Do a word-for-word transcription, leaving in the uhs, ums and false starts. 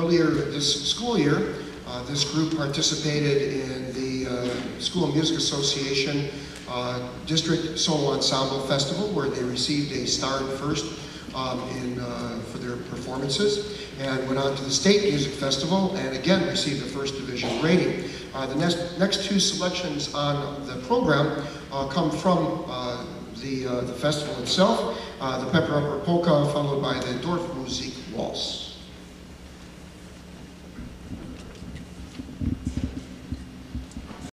earlier this school year, uh, this group participated in the uh, School of Music Association uh, District Solo Ensemble Festival, where they received a starred first um, in, uh, for their performances, and went on to the State Music Festival and again received a first division rating. Uh, the next, next two selections on the program uh, come from uh, the, uh, the festival itself, uh, the Pepper Upper Polka, followed by the Dorfmusik Waltz.